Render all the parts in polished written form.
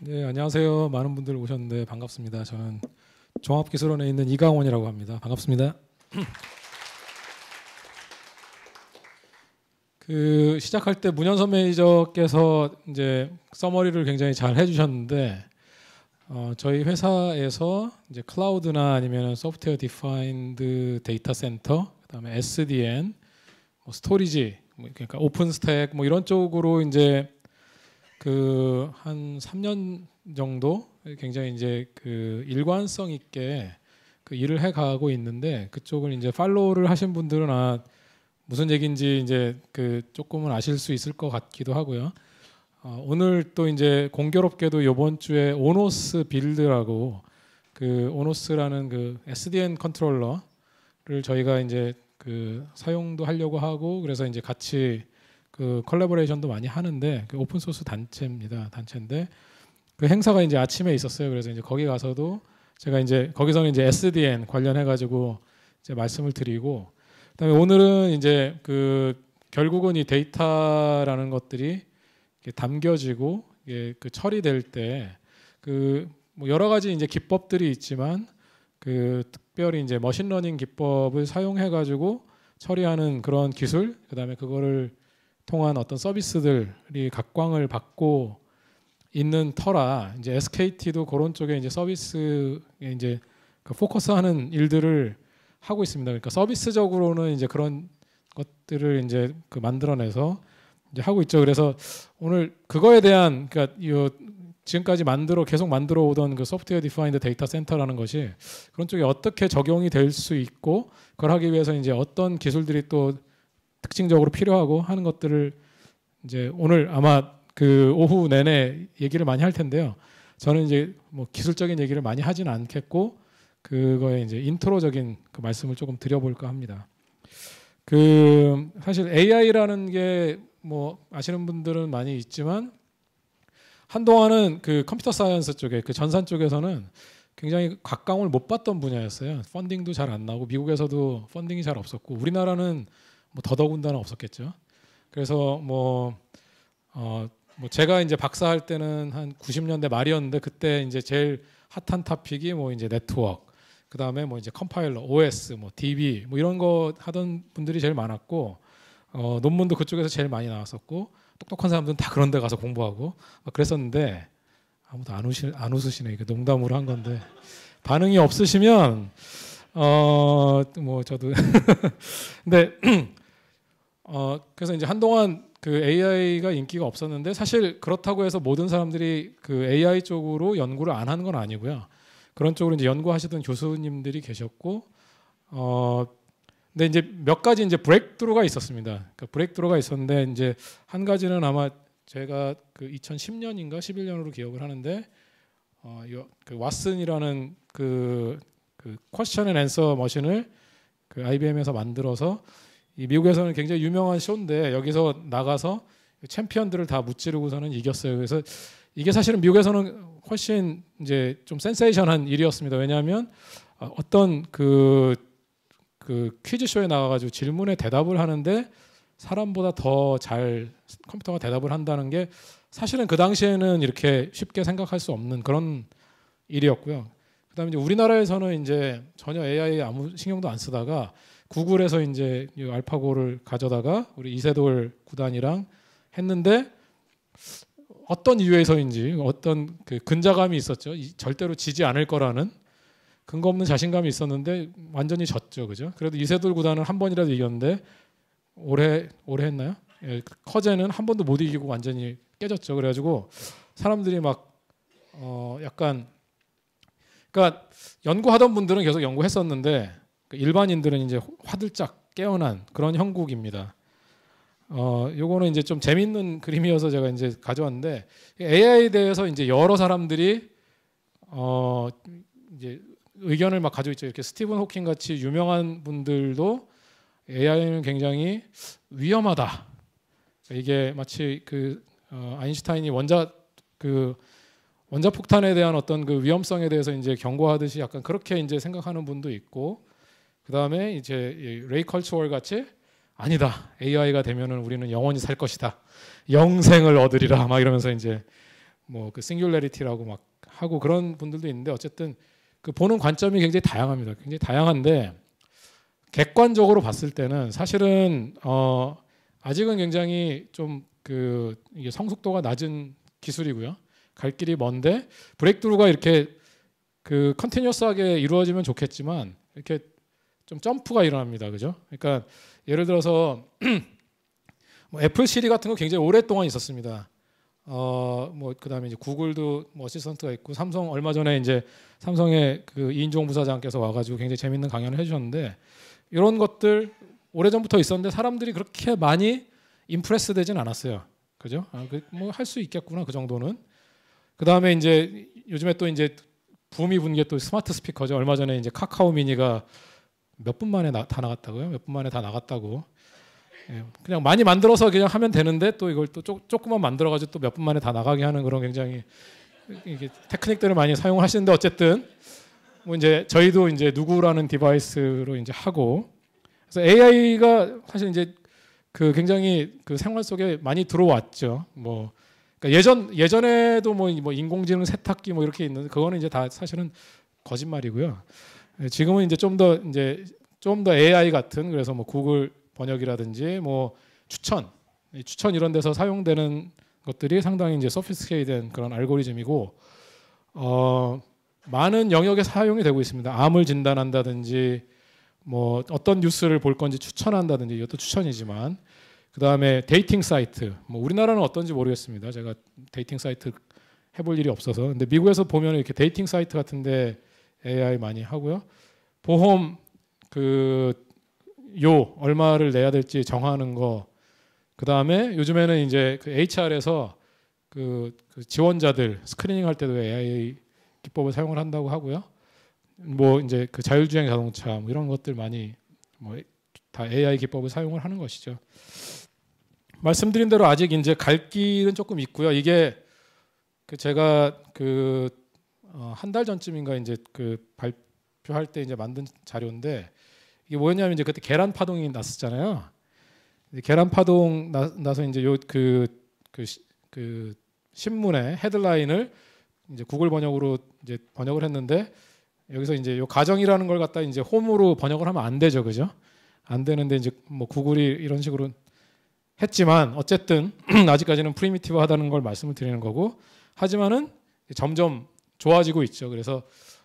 네, 안녕하세요. 많은 분들 오셨는데 반갑습니다. 저는 종합기술원에 있는 이강원이라고 합니다. 반갑습니다. 시작할 때 문현선 매니저께서 이제 서머리를 굉장히 잘 해주셨는데 저희 회사에서 이제 클라우드나 아니면 소프트웨어 디파인드 데이터 센터, 그다음에 SDN, 뭐 스토리지, 그러니까 오픈 스택 뭐 이런 쪽으로 이제 한 3년 정도 굉장히 이제 일관성 있게 일을 해 가고 있는데, 그쪽을 이제 팔로우를 하신 분들은 무슨 얘기인지 이제 조금은 아실 수 있을 것 같기도 하고요. 오늘 또 이제 공교롭게도 이번 주에 오노스 빌드라고 오노스라는 SDN 컨트롤러를 저희가 이제 사용도 하려고 하고, 그래서 이제 같이 컬래버레이션도 많이 하는데 오픈 소스 단체입니다. 단체인데 행사가 이제 아침에 있었어요. 그래서 이제 거기 가서도 제가 이제 거기서는 이제 SDN 관련해 가지고 이제 말씀을 드리고, 그다음에 오늘은 이제 결국은 이 데이터라는 것들이 담겨지고 처리될 때 뭐 여러 가지 이제 기법들이 있지만 특별히 이제 머신러닝 기법을 사용해 가지고 처리하는 그런 기술, 그다음에 그거를 통한 어떤 서비스들이 각광을 받고 있는 터라 이제 SKT도 그런 쪽에 이제 서비스에 이제 포커스하는 일들을 하고 있습니다. 그러니까 서비스적으로는 이제 그런 것들을 이제 만들어내서 이제 하고 있죠. 그래서 오늘 그거에 대한 지금까지 계속 만들어 오던 소프트웨어 디파인드 데이터 센터라는 것이 그런 쪽에 어떻게 적용이 될 수 있고, 그걸 하기 위해서 이제 어떤 기술들이 또 특징적으로 필요하고 하는 것들을 이제 오늘 아마 오후 내내 얘기를 많이 할 텐데요. 저는 이제 뭐 기술적인 얘기를 많이 하지는 않겠고 그거에 이제 인트로적인 말씀을 조금 드려볼까 합니다. 사실 AI라는 게 뭐 아시는 분들은 많이 있지만 한동안은 컴퓨터 사이언스 쪽에 전산 쪽에서는 굉장히 각광을 못 받던 분야였어요. 펀딩도 잘 안 나오고 미국에서도 펀딩이 잘 없었고 우리나라는 뭐 더더군다나 없었겠죠. 그래서 뭐 제가 이제 박사할 때는 한 90년대 말이었는데 그때 이제 제일 핫한 토픽이 뭐 이제 네트워크, 그다음에 뭐 이제 컴파일러, OS, 뭐 DB 뭐 이런 거 하던 분들이 제일 많았고 논문도 그쪽에서 제일 많이 나왔었고 똑똑한 사람들은 다 그런 데 가서 공부하고 그랬었는데 아무도 안 웃으시네. 이게 농담으로 한 건데 반응이 없으시면 뭐 저도 근데 그래서 이제 한동안 AI가 인기가 없었는데, 사실 그렇다고 해서 모든 사람들이 AI 쪽으로 연구를 안 하는 건 아니고요. 그런 쪽으로 이제 연구하시던 교수님들이 계셨고, 근데 이제 몇 가지 이제 브레이크트루가 있었습니다. 브레이크트루가 있었는데 이제 한 가지는 아마 제가 2010년인가 11년으로 기억을 하는데 왓슨이라는 퀘스천 앤 앤서 머신을 IBM에서 만들어서 이 미국에서는 굉장히 유명한 쇼인데 여기서 나가서 챔피언들을 다 무찌르고서는 이겼어요. 그래서 이게 사실은 미국에서는 훨씬 이제 좀 센세이션한 일이었습니다. 왜냐하면 어떤 퀴즈 쇼에 나가가지고 질문에 대답을 하는데 사람보다 더 잘 컴퓨터가 대답을 한다는 게 사실은 그 당시에는 이렇게 쉽게 생각할 수 없는 그런 일이었고요. 그다음에 이제 우리나라에서는 이제 전혀 AI 아무 신경도 안 쓰다가 구글에서 이제 알파고를 가져다가 우리 이세돌 구단이랑 했는데 어떤 이유에서인지 어떤 근자감이 있었죠. 절대로 지지 않을 거라는 근거 없는 자신감이 있었는데 완전히 졌죠, 그죠? 그래도 이세돌 구단은 한 번이라도 이겼는데 올해 했나요? 예, 커제는 한 번도 못 이기고 완전히 깨졌죠. 그래가지고 사람들이 막 약간 그러니까 연구하던 분들은 계속 연구했었는데 일반인들은 이제 화들짝 깨어난 그런 형국입니다. 요거는 이제 좀 재밌는 그림이어서 제가 이제 가져왔는데 AI에 대해서 이제 여러 사람들이 이제 의견을 막 가지고 있죠. 이렇게 스티븐 호킹 같이 유명한 분들도 AI는 굉장히 위험하다. 이게 마치 아인슈타인이 원자폭탄에 대한 어떤 위험성에 대해서 이제 경고하듯이 약간 그렇게 이제 생각하는 분도 있고, 그 다음에 이제 레이 컬츠월 같이 아니다. AI가 되면은 우리는 영원히 살 것이다. 영생을 얻으리라. 막 이러면서 이제 뭐 그 싱귤레리티라고 막 하고 그런 분들도 있는데 어쨌든 그 보는 관점이 굉장히 다양합니다. 굉장히 다양한데 객관적으로 봤을 때는 사실은 아직은 굉장히 좀 그 이게 성숙도가 낮은 기술이고요. 갈 길이 먼데 브레이크트루가 이렇게 그 컨티뉴어스하게 이루어지면 좋겠지만 이렇게 좀 점프가 일어납니다. 그죠? 그러니까 예를 들어서 뭐 애플 시리 같은 거 굉장히 오랫동안 있었습니다. 뭐 그다음에 이제 구글도 뭐 어시스턴트가 있고 삼성 얼마 전에 이제 삼성의 그 이인종 부사장께서 와가지고 굉장히 재밌는 강연을 해주셨는데 이런 것들 오래전부터 있었는데 사람들이 그렇게 많이 임프레스 되진 않았어요. 그죠? 뭐 할 수 있겠구나 그 정도는. 그다음에 이제 요즘에 또 이제 붐이 분 게 또 스마트 스피커죠. 얼마 전에 이제 카카오 미니가 몇 분 만에 다 나갔다고요? 몇 분 만에 다 나갔다고. 예, 그냥 많이 만들어서 그냥 하면 되는데 또 이걸 또 조금만 만들어가지고 또 몇 분 만에 다 나가게 하는 그런 굉장히 이게 테크닉들을 많이 사용을 하시는데 어쨌든 뭐 이제 저희도 이제 누구라는 디바이스로 이제 하고 그래서 AI가 사실 이제 그 굉장히 그 생활 속에 많이 들어왔죠. 뭐 그러니까 예전에도 뭐 인공지능 세탁기 뭐 이렇게 있는데 그거는 이제 다 사실은 거짓말이고요. 지금은 이제 좀 더 AI 같은 그래서 뭐 구글 번역이라든지 뭐 추천 이런 데서 사용되는 것들이 상당히 이제 소피스티케이트된 그런 알고리즘이고 많은 영역에 사용이 되고 있습니다. 암을 진단한다든지 뭐 어떤 뉴스를 볼 건지 추천한다든지 이것도 추천이지만 그다음에 데이팅 사이트 뭐 우리나라는 어떤지 모르겠습니다. 제가 데이팅 사이트 해볼 일이 없어서 근데 미국에서 보면 이렇게 데이팅 사이트 같은데 AI 많이 하고요. 보험 얼마를 내야 될지 정하는 거 그다음에 요즘에는 이제 그 HR에서 그 지원자들 스크리닝 할 때도 AI 기법을 사용을 한다고 하고요. 뭐 이제 그 자율주행 자동차 뭐 이런 것들 많이 뭐 다 AI 기법을 사용을 하는 것이죠. 말씀드린 대로 아직 이제 갈 길은 조금 있고요. 이게 그 제가 그 한 달 전쯤인가 이제 그 발표할 때 이제 만든 자료인데 이게 뭐였냐면 이제 그때 계란 파동이 났었잖아요. 계란 파동 나서 이제 그 신문의 헤드라인을 이제 구글 번역으로 이제 번역을 했는데 여기서 이제 요 가정이라는 걸 갖다 이제 홈으로 번역을 하면 안 되죠, 그죠? 안 되는데 이제 뭐 구글이 이런 식으로 했지만 어쨌든 아직까지는 프리미티브하다는 걸 말씀을 드리는 거고 하지만은 점점 좋아지고 있죠. 그래서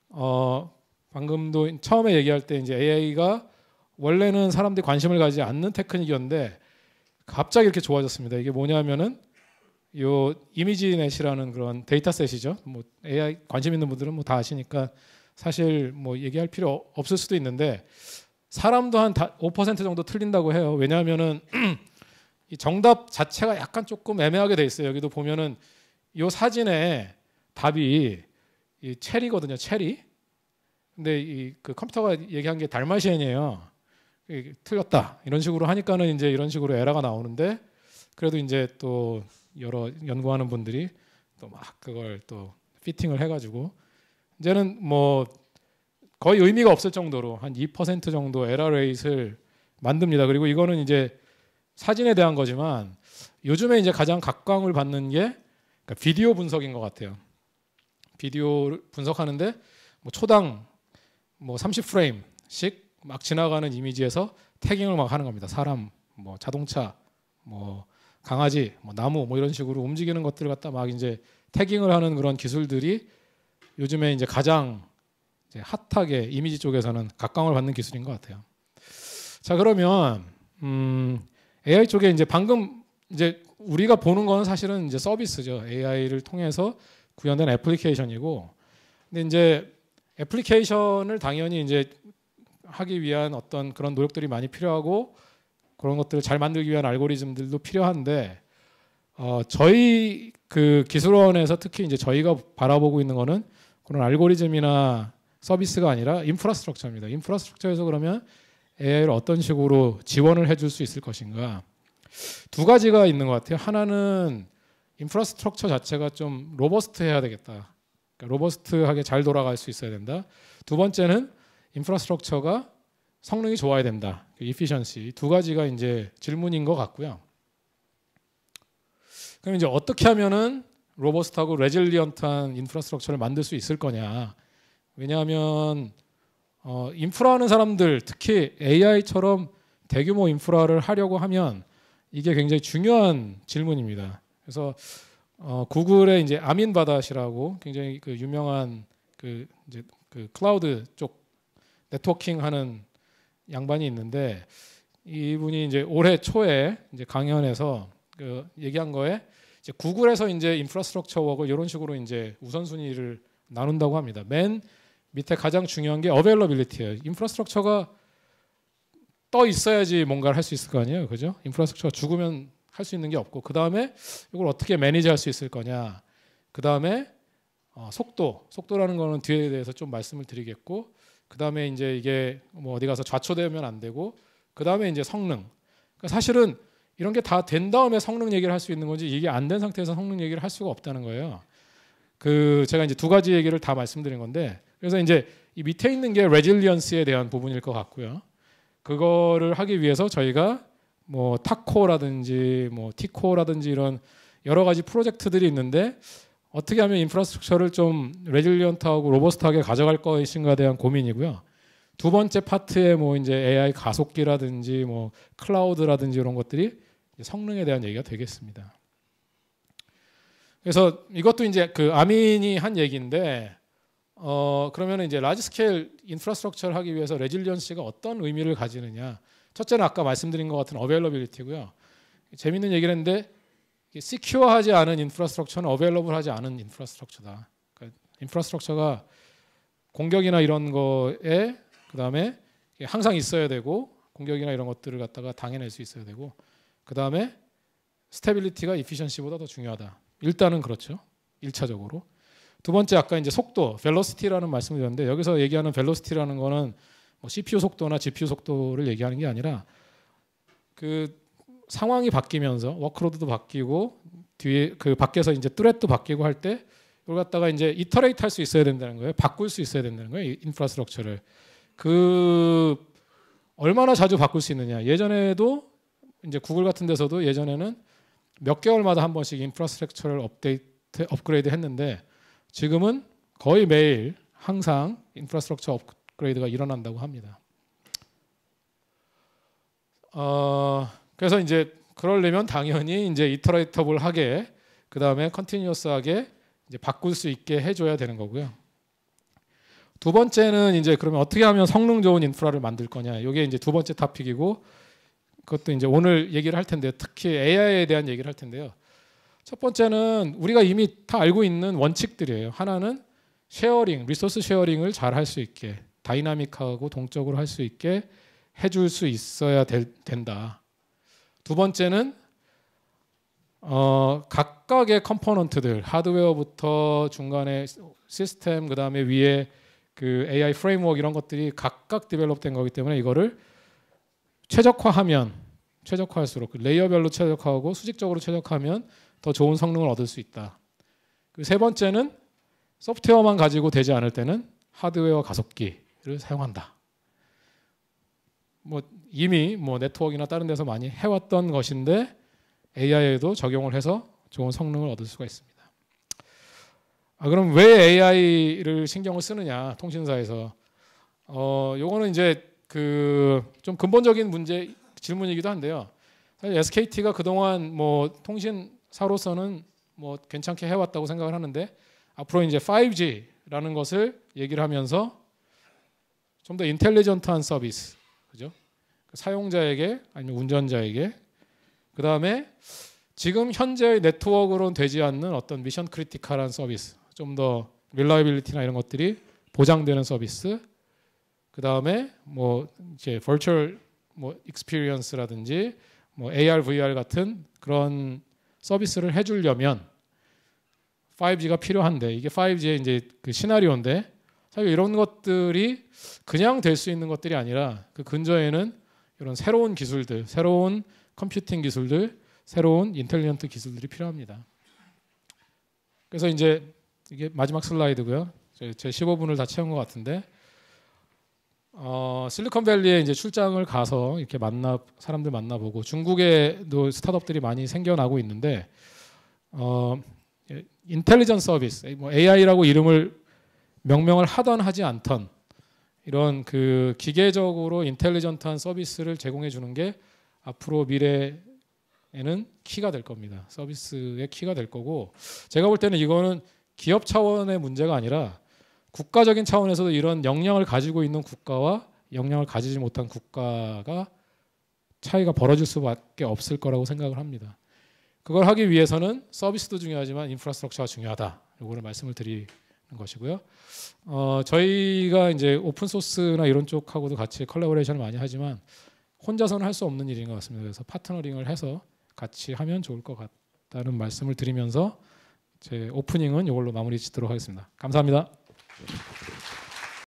방금도 처음에 얘기할 때 이제 AI가 원래는 사람들이 관심을 가지지 않는 테크닉이었는데 갑자기 이렇게 좋아졌습니다. 이게 뭐냐면은 요 이미지넷이라는 그런 데이터셋이죠. 뭐 AI 관심 있는 분들은 뭐 다 아시니까 사실 뭐 얘기할 필요 없을 수도 있는데 사람도 한 5% 정도 틀린다고 해요. 왜냐하면은 이 정답 자체가 약간 조금 애매하게 돼 있어요. 여기도 보면은 요 사진에 답이 이 체리거든요. 체리. 근데 이 그 컴퓨터가 얘기한 게 달마시안이에요. 틀렸다. 이런 식으로 하니까는 이제 이런 식으로 에러가 나오는데 그래도 이제 또 여러 연구하는 분들이 또 막 그걸 또 피팅을 해가지고 이제는 뭐 거의 의미가 없을 정도로 한 2% 정도 에러 레이트를 만듭니다. 그리고 이거는 이제 사진에 대한 거지만 요즘에 이제 가장 각광을 받는 게 그러니까 비디오 분석인 것 같아요. 비디오 분석하는데 뭐 초당 뭐 30프레임씩 막 지나가는 이미지에서 태깅을 막 하는 겁니다. 사람, 뭐 자동차, 뭐 강아지, 뭐 나무, 뭐 이런 식으로 움직이는 것들을 갖다 막 이제 태깅을 하는 그런 기술들이 요즘에 이제 가장 이제 핫하게 이미지 쪽에서는 각광을 받는 기술인 것 같아요. 자 그러면 AI 쪽에 이제 방금 이제 우리가 보는 거는 사실은 이제 서비스죠. AI를 통해서 구현된 애플리케이션이고, 근데 이제 애플리케이션을 당연히 이제 하기 위한 어떤 그런 노력들이 많이 필요하고 그런 것들을 잘 만들기 위한 알고리즘들도 필요한데 저희 그 기술원에서 특히 이제 저희가 바라보고 있는 거는 그런 알고리즘이나 서비스가 아니라 인프라스트럭처입니다. 인프라스트럭처에서 그러면 AI를 어떤 식으로 지원을 해줄 수 있을 것인가. 두 가지가 있는 것 같아요. 하나는 인프라스트럭처 자체가 좀 로버스트해야 되겠다. 그러니까 로버스트하게 잘 돌아갈 수 있어야 된다. 두 번째는 인프라스트럭처가 성능이 좋아야 된다. 이피션시 두 가지가 이제 질문인 것 같고요. 그럼 이제 어떻게 하면은 로버스트하고 레질리언트한 인프라스트럭처를 만들 수 있을 거냐. 왜냐하면 인프라 하는 사람들, 특히 AI처럼 대규모 인프라를 하려고 하면 이게 굉장히 중요한 질문입니다. 그래서 구글의 이제 아민 바닷이라고 굉장히 그 유명한 그 이제 그 클라우드 쪽 네트워킹 하는 양반이 있는데, 이분이 이제 올해 초에 이제 강연에서 그 얘기한 거에 이제 구글에서 이제 인프라스트럭처 워크 이런 식으로 이제 우선순위를 나눈다고 합니다. 맨 밑에 가장 중요한 게 어베일러빌리티예요. 인프라스트럭처가 떠 있어야지 뭔가를 할 수 있을 거 아니에요, 그죠? 인프라스트럭처가 죽으면 할 수 있는 게 없고, 그 다음에 이걸 어떻게 매니지할 수 있을 거냐. 그 다음에 속도라는 거는 뒤에 대해서 좀 말씀을 드리겠고, 그 다음에 이제 이게 뭐 어디 가서 좌초되면 안 되고, 그 다음에 이제 성능. 그러니까 사실은 이런 게 다 된 다음에 성능 얘기를 할 수 있는 건지, 이게 안 된 상태에서 성능 얘기를 할 수가 없다는 거예요. 그 제가 이제 두 가지 얘기를 다 말씀드린 건데, 그래서 이제 이 밑에 있는 게 레질리언스에 대한 부분일 것 같고요. 그거를 하기 위해서 저희가 뭐 타코라든지 뭐 티코라든지 이런 여러 가지 프로젝트들이 있는데, 어떻게 하면 인프라스트럭처를 좀 레질리언트하고 로버스트하게 가져갈 것인가에 대한 고민이고요. 두 번째 파트에 뭐 이제 AI 가속기라든지 뭐 클라우드라든지 이런 것들이 성능에 대한 얘기가 되겠습니다. 그래서 이것도 이제 그 아민이 한 얘기인데, 그러면 이제 라지 스케일 인프라스트럭처를 하기 위해서 레질리언시가 어떤 의미를 가지느냐. 첫째는 아까 말씀드린 것 같은 어베일러빌리티고요. 재밌는 얘기를 했는데, 시큐어하지 않은 인프라스트럭처는 어베일러블하지 않은 인프라스트럭처다. 그러니까 인프라스트럭처가 공격이나 이런 거에 그 다음에 항상 있어야 되고, 공격이나 이런 것들을 갖다가 당해낼 수 있어야 되고, 그 다음에 스테빌리티가 이피션시보다 더 중요하다. 일단은 그렇죠. 1차적으로. 두 번째 아까 이제 속도, 벨로시티라는 말씀을 드렸는데, 여기서 얘기하는 벨로시티라는 거는 뭐 CPU 속도나 GPU 속도를 얘기하는 게 아니라, 그 상황이 바뀌면서 워크로드도 바뀌고 뒤에 그 밖에서 이제 뚜렛도 바뀌고 할 때 이걸 갖다가 이제 이터레이트 할 수 있어야 된다는 거예요. 바꿀 수 있어야 된다는 거예요. 인프라스트럭처를. 그 얼마나 자주 바꿀 수 있느냐. 예전에도 이제 구글 같은 데서도 예전에는 몇 개월마다 한 번씩 인프라스트럭처를 업그레이드 했는데, 지금은 거의 매일 항상 인프라스트럭처 업그레이드가 일어난다고 합니다. 그래서 이제 그러려면 당연히 이제 이터레이터블하게, 그 다음에 컨티뉴어스하게 이제 바꿀 수 있게 해줘야 되는 거고요. 두 번째는 이제 그러면 어떻게 하면 성능 좋은 인프라를 만들 거냐. 이게 이제 두 번째 토픽이고, 그것도 이제 오늘 얘기를 할 텐데요. 특히 AI에 대한 얘기를 할 텐데요. 첫 번째는 우리가 이미 다 알고 있는 원칙들이에요. 하나는 쉐어링, 리소스 쉐어링을 잘 할 수 있게, 다이나믹하고 동적으로 할 수 있게 해줄 수 있어야 된다. 두 번째는 각각의 컴포넌트들, 하드웨어부터 중간에 시스템, 그 다음에 위에 그 AI 프레임워크 이런 것들이 각각 디벨롭된 거기 때문에 이거를 최적화할수록 레이어별로 최적화하고 수직적으로 최적화하면 더 좋은 성능을 얻을 수 있다. 그 세 번째는 소프트웨어만 가지고 되지 않을 때는 하드웨어 가속기를 사용한다. 뭐 이미 뭐 네트워크나 다른 데서 많이 해왔던 것인데 AI에도 적용을 해서 좋은 성능을 얻을 수가 있습니다. 그럼 왜 AI를 신경을 쓰느냐, 통신사에서. 요거는 이제 그 좀 근본적인 질문이기도 한데요. 사실 SKT가 그동안 뭐 통신사로서는 뭐 괜찮게 해왔다고 생각을 하는데, 앞으로 이제 5G라는 것을 얘기를 하면서 좀 더 인텔리전트한 서비스, 그죠? 사용자에게 아니면 운전자에게, 그 다음에 지금 현재의 네트워크로는 되지 않는 어떤 미션 크리티컬한 서비스, 좀 더 릴라이빌리티나 이런 것들이 보장되는 서비스, 그 다음에 뭐 이제 버추얼 뭐 익스피리언스라든지 뭐 AR, VR 같은 그런 서비스를 해주려면 5G가 필요한데, 이게 5G의 이제 그 시나리오인데, 사실 이런 것들이 그냥 될 수 있는 것들이 아니라 그 근저에는 이런 새로운 기술들, 새로운 컴퓨팅 기술들, 새로운 인텔리전트 기술들이 필요합니다. 그래서 이제 이게 마지막 슬라이드고요. 제 15분을 다 채운 것 같은데, 실리콘밸리에 이제 출장을 가서 이렇게 사람들 만나보고, 중국에도 스타트업들이 많이 생겨나고 있는데, 인텔리전트 서비스, 뭐 AI라고 이름을 명명을 하던 하지 않던 이런 그 기계적으로 인텔리전트한 서비스를 제공해 주는 게 앞으로 미래에는 키가 될 겁니다. 서비스의 키가 될 거고, 제가 볼 때는 이거는 기업 차원의 문제가 아니라 국가적인 차원에서도 이런 역량을 가지고 있는 국가와 역량을 가지지 못한 국가가 차이가 벌어질 수밖에 없을 거라고 생각을 합니다. 그걸 하기 위해서는 서비스도 중요하지만 인프라스트럭처가 중요하다. 이거를 말씀을 드리는 것이고요. 저희가 이제 오픈 소스나 이런 쪽하고도 같이 컬래버레이션을 많이 하지만 혼자서는 할 수 없는 일인 것 같습니다. 그래서 파트너링을 해서 같이 하면 좋을 것 같다는 말씀을 드리면서 제 오프닝은 이걸로 마무리 짓도록 하겠습니다. 감사합니다.